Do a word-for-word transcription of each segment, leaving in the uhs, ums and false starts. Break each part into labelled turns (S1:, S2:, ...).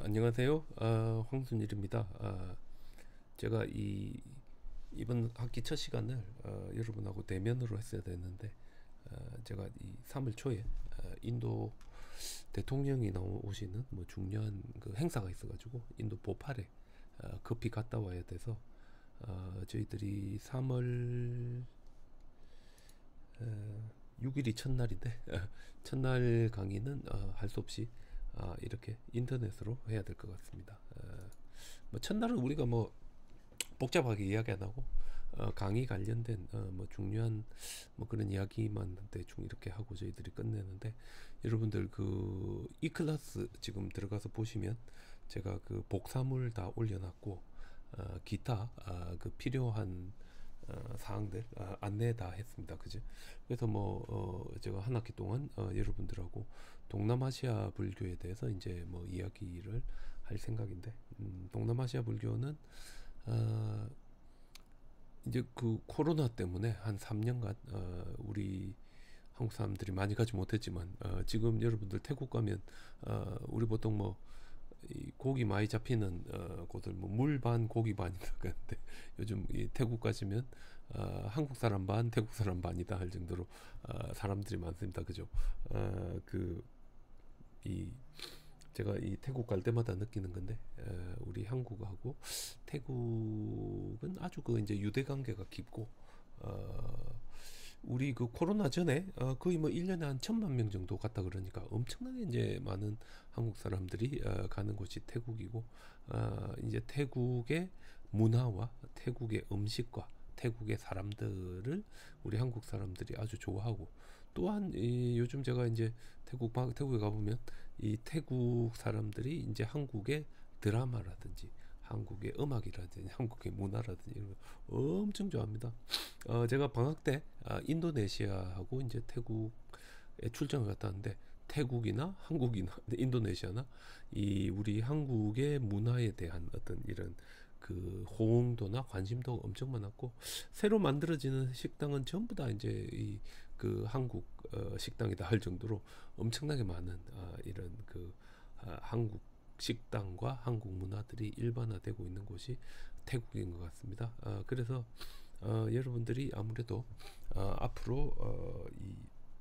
S1: 안녕하세요. 아, 황순일입니다. 아, 제가 이 이번 학기 첫 시간을 어, 여러분하고 대면으로 했어야 됐는데 어, 제가 이 삼월 초에 어, 인도 대통령이 나오시는 뭐 중요한 그 행사가 있어가지고 인도 보팔에 어, 급히 갔다 와야 돼서 어, 저희들이 삼월 어, 육 일이 첫날인데 첫날 강의는 어, 할 수 없이 아, 이렇게 인터넷으로 해야 될 것 같습니다. 어, 뭐 첫날은 우리가 뭐 복잡하게 이야기 안 하고 어, 강의 관련된 어, 뭐 중요한 뭐 그런 이야기만 대충 이렇게 하고 저희들이 끝내는데 여러분들 그 이 클래스 지금 들어가서 보시면 제가 그 복사물 다 올려놨고 어, 기타 어, 그 필요한 어, 사항들 어, 안내 다 했습니다. 그죠? 그래서 뭐 어, 제가 한 학기 동안 어, 여러분들하고 동남아시아 불교에 대해서 이제 뭐 이야기를 할 생각인데 음, 동남아시아 불교는 어, 이제 그 코로나 때문에 한 삼 년간 어, 우리 한국 사람들이 많이 가지 못했지만 어, 지금 여러분들 태국 가면 어, 우리 보통 뭐 이 고기 많이 잡히는 어, 곳을 뭐 물 반 고기 반이다 그러는데 요즘 이 태국 가시면 어, 한국 사람 반 태국 사람 반이다 할 정도로 어, 사람들이 많습니다. 그죠? 어, 그이 제가 이 태국 갈 때마다 느끼는 건데 에, 우리 한국하고 태국은 아주 그 이제 유대 관계가 깊고 어, 우리 그 코로나 전에 어, 거의 뭐 일 년에 한 천만 명 정도 갔다 그러니까 엄청나게 이제 많은 한국 사람들이 어, 가는 곳이 태국이고 어, 이제 태국의 문화와 태국의 음식과 태국의 사람들을 우리 한국 사람들이 아주 좋아하고 또한 이 요즘 제가 이제 태국 방 태국에 가보면 이 태국 사람들이 이제 한국의 드라마라든지 한국의 음악이라든지 한국의 문화라든지 이런 거 엄청 좋아합니다. 어, 제가 방학 때 아, 인도네시아하고 이제 태국에 출장을 갔다 왔는데 태국이나 한국이나 인도네시아나 이 우리 한국의 문화에 대한 어떤 이런 그 호응도나 관심도 엄청 많았고 새로 만들어지는 식당은 전부 다 이제 이 그 한국 어, 식당이다 할 정도로 엄청나게 많은 아, 이런 그 아, 한국 식당과 한국 문화들이 일반화되고 있는 곳이 태국인 것 같습니다. 아, 그래서 어, 여러분들이 아무래도 어, 앞으로 어, 이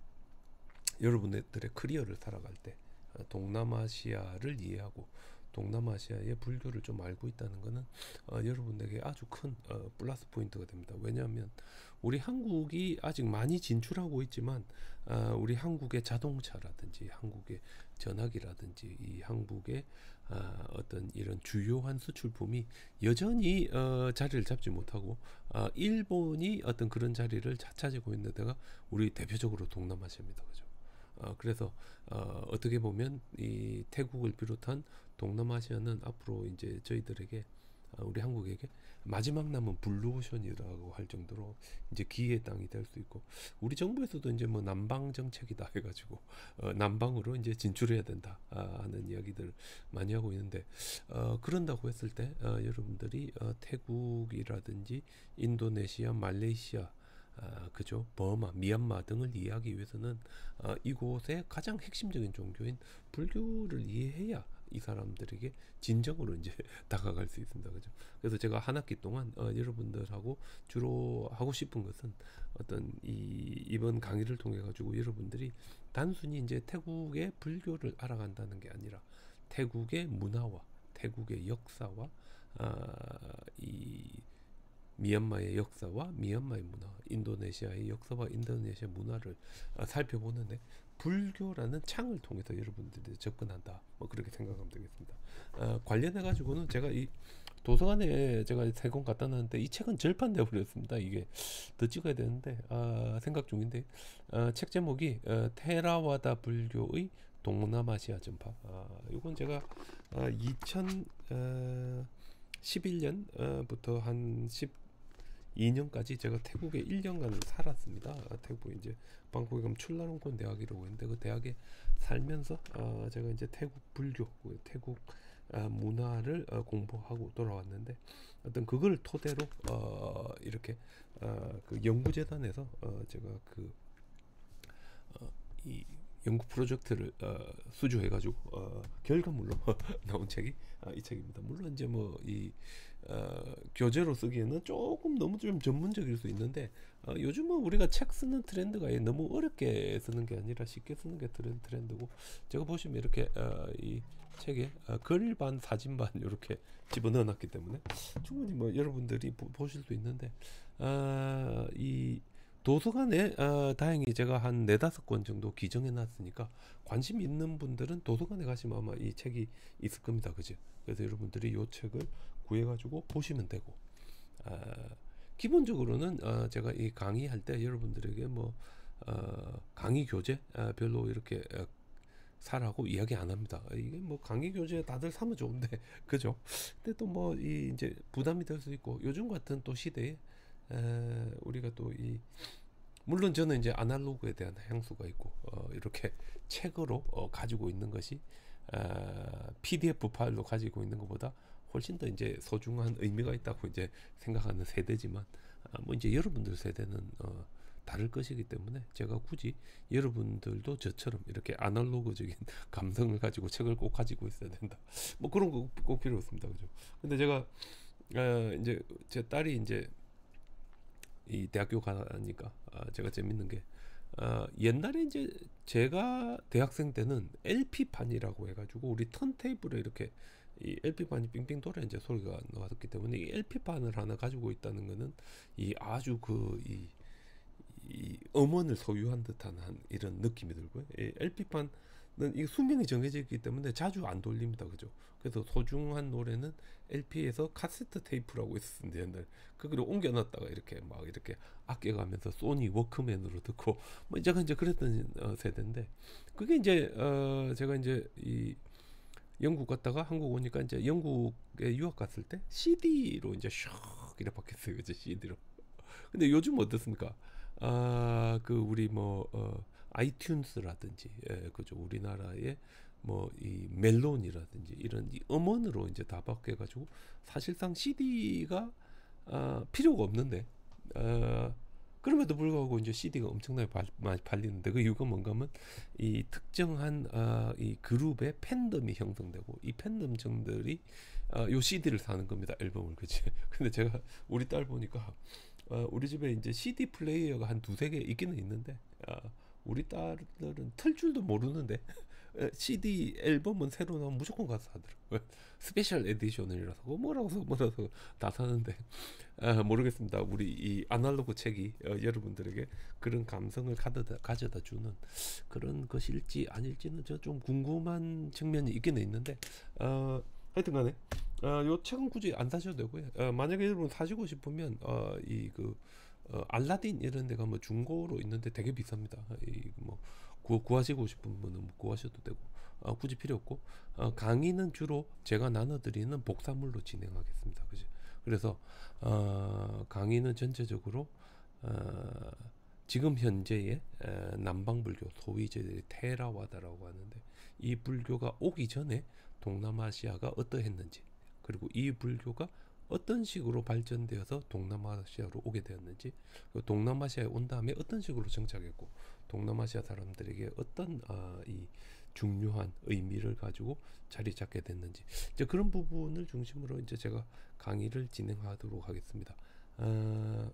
S1: 여러분들의 커리어를 살아갈 때 어, 동남아시아를 이해하고 동남아시아의 불교를 좀 알고 있다는 것은 어, 여러분에게 아주 큰 어, 플러스 포인트가 됩니다. 왜냐하면 우리 한국이 아직 많이 진출하고 있지만 어, 우리 한국의 자동차라든지 한국의 전화기라든지 이 한국의 어, 어떤 이런 주요한 수출품이 여전히 어, 자리를 잡지 못하고 어, 일본이 어떤 그런 자리를 차지하고 있는 데가 우리 대표적으로 동남아시아입니다. 그죠? 어, 그래서 어, 어떻게 보면 이 태국을 비롯한 동남아시아는 앞으로 이제 저희들에게 어, 우리 한국에게 마지막 남은 블루오션이라고 할 정도로 이제 기회의 땅이 될 수 있고 우리 정부에서도 이제 뭐 남방 정책이다 해가지고 어, 남방으로 이제 진출해야 된다 아, 하는 이야기들 많이 하고 있는데 어, 그런다고 했을 때 어, 여러분들이 어, 태국이라든지 인도네시아, 말레이시아 아, 그죠? 버마, 미얀마 등을 이해하기 위해서는 어, 이곳의 가장 핵심적인 종교인 불교를 이해해야 이 사람들에게 진정으로 이제 다가갈 수 있습니다. 그죠? 그래서 제가 한 학기 동안 어, 여러분들하고 주로 하고 싶은 것은 어떤 이 이번 강의를 통해 가지고 여러분들이 단순히 이제 태국의 불교를 알아간다는 게 아니라 태국의 문화와 태국의 역사와 아, 이 미얀마의 역사와 미얀마의 문화, 인도네시아의 역사와 인도네시아 문화를 아, 살펴보는데 불교라는 창을 통해서 여러분들이 접근한다. 뭐 그렇게 생각하면 되겠습니다. 아, 관련해 가지고는 제가 이 도서관에 제가 세 권 갖다 놨는데 이 책은 절판돼 버렸습니다. 이게 더 찍어야 되는데 아, 생각 중인데 아, 책 제목이 어, 테라와다 불교의 동남아시아 전파. 아, 이건 제가 아, 이천십일 년부터 한 이 년까지 제가 태국에 일 년간을 살았습니다. 아, 태국 이제 방콕에 가면 출라롱콘 대학이라고 있는데 그 대학에 살면서 어, 제가 이제 태국 불교, 그 태국 아, 문화를 어, 공부하고 돌아왔는데 어떤 그걸 토대로 어, 이렇게 어, 그 연구재단에서 어, 제가 그 어, 이 연구 프로젝트를 어, 수주해가지고 어, 결과물로 나온 책이 아, 이 책입니다. 물론 이제 뭐 이 어, 교재로 쓰기에는 조금 너무 좀 전문적일 수 있는데 어, 요즘은 우리가 책 쓰는 트렌드가 너무 어렵게 쓰는 게 아니라 쉽게 쓰는 게 트렌- 트렌드고 제가 보시면 이렇게 어, 이 책에 어, 글 반 사진 반 이렇게 집어넣어놨기 때문에 충분히 뭐 여러분들이 보, 보실 수 있는데 어, 이 도서관에 어, 다행히 제가 한 네다섯 권 정도 기정해 놨으니까 관심 있는 분들은 도서관에 가시면 아마 이 책이 있을 겁니다. 그죠? 그래서 여러분들이 이 책을 구해 가지고 보시면 되고 아, 기본적으로는 어, 제가 이 강의할 때 여러분들에게 뭐 어, 강의 교재 아, 별로 이렇게 어, 사라고 이야기 안 합니다. 이게 뭐 강의 교재 다들 사면 좋은데 그죠? 근데 또 뭐 이 이제 부담이 될 수 있고 요즘 같은 또 시대에 에, 우리가 또 이 물론 저는 이제 아날로그에 대한 향수가 있고 어, 이렇게 책으로 어, 가지고 있는 것이 어, 피디에프 파일로 가지고 있는 것보다 훨씬 더 이제 소중한 의미가 있다고 이제 생각하는 세대지만 아, 뭐 이제 여러분들 세대는 어, 다를 것이기 때문에 제가 굳이 여러분들도 저처럼 이렇게 아날로그적인 감성을 가지고 책을 꼭 가지고 있어야 된다. 뭐 그런 거 꼭 필요 없습니다. 그죠? 근데 제가 어, 이제 제 딸이 이제 이 대학교 가니까 아, 제가 재밌는 게 아, 옛날에 이제 제가 대학생 때는 엘피판이라고 해가지고 우리 턴테이블에 이렇게 이 엘피판이 빙빙 돌아 이제 소리가 나왔기 때문에 이 엘피판을 하나 가지고 있다는 거는 이 아주 그 이 이 음원을 소유한 듯한 한 이런 느낌이 들고요. 이 엘피판은 이 수명이 정해져 있기 때문에 자주 안 돌립니다. 그죠? 그래서 소중한 노래는 엘피에서 카세트 테이프라고 있었는데 옛날 그걸 옮겨놨다가 이렇게 막 이렇게 아껴가면서 소니 워크맨으로 듣고 뭐 제가 이제 그랬던 어, 세대인데 그게 이제 어 제가 이제 이 영국 갔다가 한국 오니까 이제 영국에 유학 갔을 때 씨디로 이제 샥 이렇게 바뀌었어요. 이제 씨디로. 근데 요즘 어떻습니까? 아, 그 우리 뭐 어, 아이튠스라든지 예, 그죠 우리나라의 뭐 이 멜론이라든지 이런 이 음원으로 이제 다 바뀌어가지고 사실상 씨디가 아, 필요가 없는데 아, 그럼에도 불구하고 이제 씨디가 엄청나게 발, 많이 팔리는데 그 이유가 뭔가 하면 이 특정한 아, 이 그룹의 팬덤이 형성되고 이 팬덤층들이 아, 요 씨디를 사는 겁니다. 앨범을 그치. 근데 제가 우리 딸 보니까 어, 우리 집에 이제 씨디 플레이어가 한 두세 개 있기는 있는데 어, 우리 딸들은 틀 줄도 모르는데 씨디 앨범은 새로 나오면 무조건 가서 사더라고요. 스페셜 에디션이라서 그거 뭐라고 서 뭐라서 다 사는데 아, 모르겠습니다. 우리 이 아날로그 책이 어, 여러분들에게 그런 감성을 가져다, 가져다 주는 그런 것일지 아닐지는 저 좀 궁금한 측면이 있기는 있는데 어, 하여튼간에 어, 요 책은 굳이 안 사셔도 되고요. 어, 만약에 여러분 사시고 싶으면 어, 이그 어, 알라딘 이런 데가 뭐 중고로 있는데 되게 비쌉니다. 이뭐 구, 구하시고 싶은 분은 뭐 구하셔도 되고 어, 굳이 필요 없고 어, 강의는 주로 제가 나눠드리는 복사물로 진행하겠습니다. 그죠? 그래서 어, 강의는 전체적으로 어, 지금 현재의 에, 남방불교 소위 저희들이 테라와다라고 하는데 이 불교가 오기 전에 동남아시아가 어떠했는지 그리고 이 불교가 어떤 식으로 발전되어서 동남아시아로 오게 되었는지 동남아시아에 온 다음에 어떤 식으로 정착했고 동남아시아 사람들에게 어떤 아, 이 중요한 의미를 가지고 자리 잡게 됐는지 이제 그런 부분을 중심으로 이제 제가 강의를 진행하도록 하겠습니다. 어,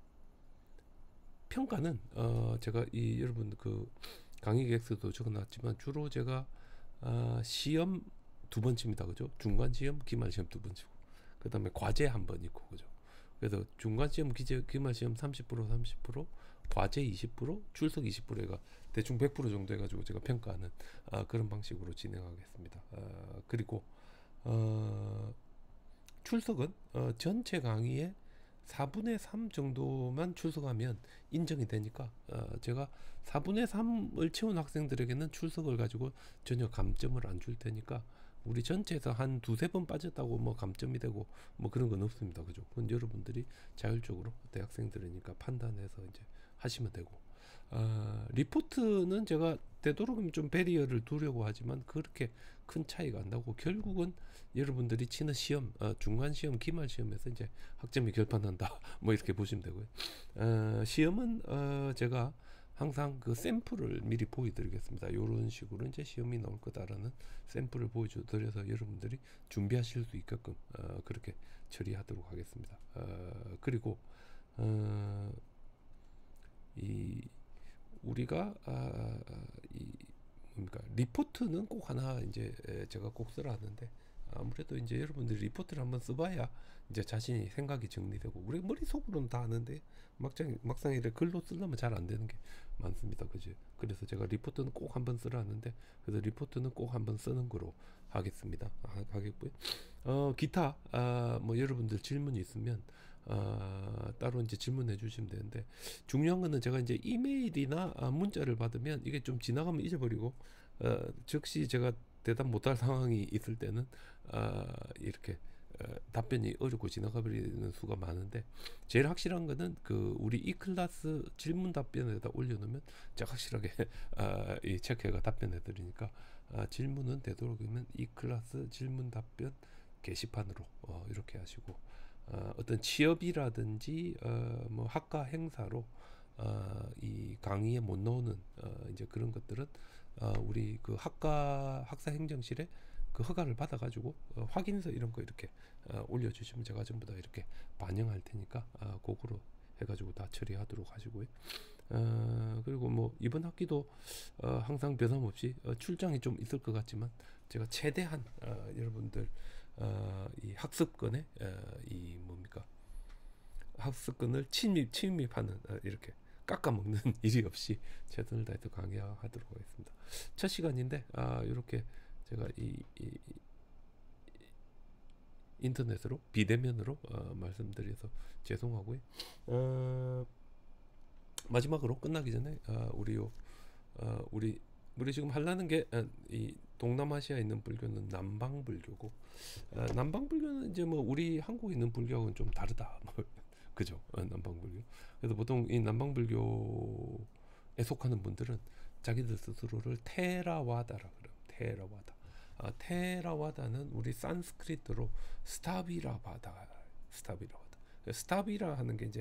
S1: 평가는 어, 제가 이 여러분 그 강의 계획서도 적어놨지만 주로 제가 아, 시험 두 번 칩니다. 그죠? 중간 시험, 기말 시험 두 번 치고 그 다음에 과제 한 번 있고 그죠? 그래서 중간 시험, 기재, 기말 시험 삼십 퍼센트 삼십 퍼센트 과제 이십 퍼센트 출석 이십 퍼센트가 대충 백 퍼센트 정도 해가지고 제가 평가하는 아, 그런 방식으로 진행하겠습니다. 아, 그리고 어, 출석은 어, 전체 강의의 사분의 삼 정도만 출석하면 인정이 되니까 어, 제가 사분의 삼을 채운 학생들에게는 출석을 가지고 전혀 감점을 안 줄 테니까 우리 전체에서 한 두세 번 빠졌다고 뭐 감점이 되고 뭐 그런 건 없습니다. 그죠? 그건 여러분들이 자율적으로 대학생들이니까 판단해서 이제 하시면 되고 어, 리포트는 제가 되도록이면 좀 배리어를 두려고 하지만 그렇게 큰 차이가 안 나고 결국은 여러분들이 치는 시험 어, 중간 시험 기말 시험에서 이제 학점이 결판난다 뭐 이렇게 보시면 되고요. 어, 시험은 어, 제가 항상 그 샘플을 미리 보여드리겠습니다. 이런 식으로 이제 시험이 나올 거다라는 샘플을 보여드려서 여러분들이 준비하실 수 있게끔 어, 그렇게 처리하도록 하겠습니다. 어, 그리고 어, 이 우리가 아, 이 뭡니까 리포트는 꼭 하나 이제 제가 꼭 쓰라 하는데 아무래도 이제 여러분들이 리포트를 한번 써봐야 이제 자신이 생각이 정리되고 우리 머릿속으로는 다 아는데 막상 막상 이래 글로 쓰려면 잘 안 되는 게 많습니다. 그죠? 그래서 제가 리포트는 꼭 한번 쓰라 하는데 그래서 리포트는 꼭 한번 쓰는 거로 하겠습니다. 하, 하겠고요. 어 기타 아, 뭐 여러분들 질문이 있으면 아, 따로 이제 질문해 주시면 되는데 중요한 거는 제가 이제 이메일이나 아, 문자를 받으면 이게 좀 지나가면 잊어버리고 어, 즉시 제가 대답 못할 상황이 있을 때는 아, 이렇게 어, 답변이 어렵고 지나가버리는 수가 많은데 제일 확실한 거는 그 우리 이 클래스 질문 답변에다 올려놓으면 제가 확실하게 아, 이 체크해가 답변해 드리니까 아, 질문은 되도록이면 이 클래스 질문 답변 게시판으로 어, 이렇게 하시고 어, 어떤 취업이라든지 어, 뭐 학과 행사로 어, 이 강의에 못 나오는 어, 이제 그런 것들은 어, 우리 그 학과 학사 행정실에 그 허가를 받아가지고 어, 확인서 이런 거 이렇게 어, 올려주시면 제가 전부 다 이렇게 반영할 테니까 어, 그거로 해가지고 다 처리하도록 하시고요. 어, 그리고 뭐 이번 학기도 어, 항상 변함없이 어, 출장이 좀 있을 것 같지만 제가 최대한 어, 여러분들 어, 이 학습권에 어, 이 뭡니까 학습권을 침입 침입하는 어, 이렇게 깎아먹는 일이 없이 최선을 다해서 강의하도록 하겠습니다. 첫 시간인데 아, 이렇게 제가 이, 이, 이 인터넷으로 비대면으로 어, 말씀드려서 죄송하고요. 어, 마지막으로 끝나기 전에 어, 우리 요 어, 우리 우리 지금 하려는 게 이 동남아시아에 있는 불교는 남방 불교고 어, 남방 불교는 이제 뭐 우리 한국에 있는 불교하고는 좀 다르다. 뭐, 그죠? 어, 남방 불교. 그래서 보통 이 남방 불교에 속하는 분들은 자기들 스스로를 테라와다라 그래요. 테라와다. 아, 테라와다는 우리 산스크리트로 스타비라바다. 스타비라바다. 스타비라 하는 게 이제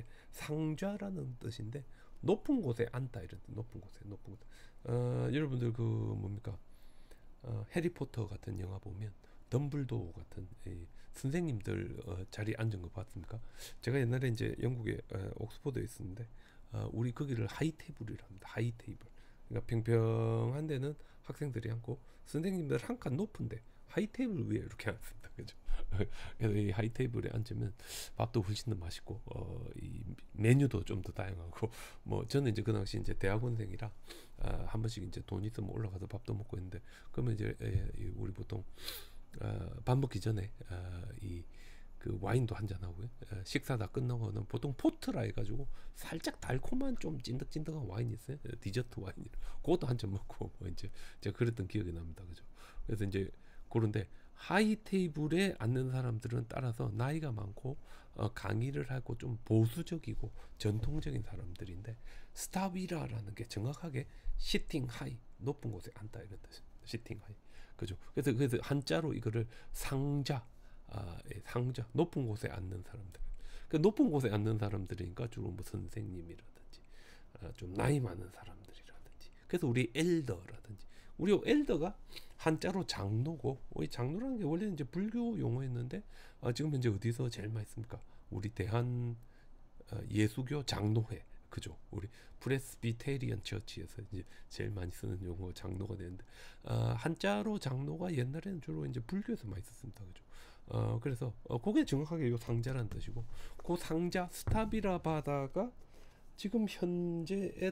S1: 상좌라는 뜻인데 높은 곳에 앉다 이런 뜻. 높은 곳에 높은 곳. 어, 여러분들 그 뭡니까? 어, 해리포터 같은 영화 보면 덤블도어 같은 이 선생님들 어, 자리에 앉은 거 봤습니까? 제가 옛날에 이제 영국에 어, 옥스퍼드에 있었는데 어, 우리 거기를 하이테이블이라 합니다. 하이테이블. 그러니까 평평한 데는 학생들이 앉고 선생님들 한 칸 높은데 하이테이블 위에 이렇게 앉습니다. 그죠? 그래서 이 하이테이블에 앉으면 밥도 훨씬 더 맛있고 어, 이 메뉴도 좀 더 다양하고 뭐 저는 이제 그 당시 이제 대학원생이라 아, 한 번씩 이제 돈 있으면 올라가서 밥도 먹고 있는데 그러면 이제 에, 우리 보통 어, 밥 먹기 전에 어, 이 그 와인도 한잔 하고요. 어, 식사 다 끝나고는 보통 포트라 해가지고 살짝 달콤한 좀 찐득찐득한 와인이 있어요. 디저트 와인. 그것도 한 잔 먹고 뭐 이제 제가 그랬던 기억이 납니다. 그죠? 그래서 이제 그런데 하이 테이블에 앉는 사람들은 따라서 나이가 많고 어, 강의를 하고 좀 보수적이고 전통적인 사람들인데 스타비라라는 게 정확하게 시팅 하이 높은 곳에 앉다 이런 뜻입니다. 시팅 하이. 그죠? 그래서 그래서 한자로 이거를 상자 아, 예, 상자 높은 곳에 앉는 사람들. 그 높은 곳에 앉는 사람들이니까 주로 뭐 선생님이라든지 아, 좀 나이 많은 사람들이라든지. 그래서 우리 엘더라든지 우리 엘더가 한자로 장로고 이 장로라는 게 원래는 이제 불교 용어였는데 아, 지금 현재 어디서 제일 많이 씁니까? 우리 대한 어, 예수교 장로회. 그죠? 우리 프레스비테리언 처치에서 이제 제일 많이 쓰는 용어 장로가 되는데 어, 한자로 장로가 옛날에는 주로 이제 불교에서 많이 썼습니다. 그죠? 어, 그래서 어, 그게 정확하게 요 상자라는 뜻이고 그 상자 스타비라바다가 지금 현재의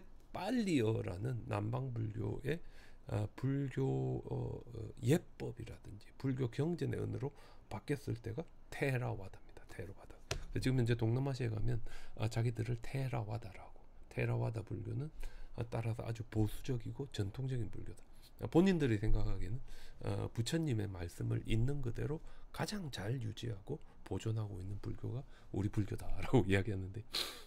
S1: 빨리어라는 남방 불교의 어, 불교 어, 어, 예법이라든지 불교 경전의 언어로 바뀌었을 때가 테라와다입니다. 테라와다. 지금 현재 동남아시아에 가면 아, 자기들을 테라와다라고. 테라와다 불교는 아, 따라서 아주 보수적이고 전통적인 불교다. 본인들이 생각하기에는 어, 부처님의 말씀을 있는 그대로 가장 잘 유지하고 보존하고 있는 불교가 우리 불교다라고 이야기하는데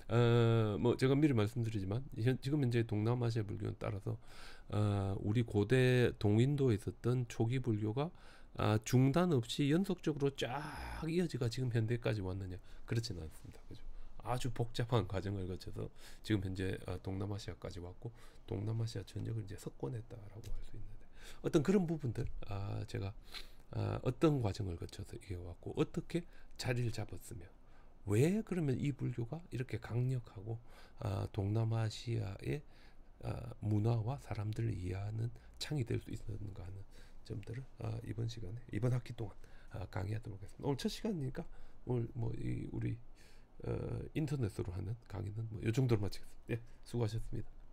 S1: 어, 뭐 제가 미리 말씀드리지만 현, 지금 현재 동남아시아 불교는 따라서 어, 우리 고대 동인도에 있었던 초기 불교가 아, 중단 없이 연속적으로 쫙 이어지가 지금 현대까지 왔느냐 그렇지는 않습니다. 그죠? 아주 복잡한 과정을 거쳐서 지금 현재 어, 동남아시아까지 왔고 동남아시아 전역을 이제 석권했다라고 할 수 있는데 어떤 그런 부분들 아, 제가 아, 어떤 과정을 거쳐서 이게 왔고 어떻게 자리를 잡았으며 왜 그러면 이 불교가 이렇게 강력하고 아, 동남아시아의 아, 문화와 사람들을 이해하는 창이 될 수 있었는가 하는 점들을 아, 이번 시간에 이번 학기 동안 아, 강의하도록 하겠습니다. 오늘 첫 시간이니까 오늘 뭐 이 우리 어, 인터넷으로 하는 강의는 뭐 이 정도로 마치겠습니다. 예, 수고하셨습니다.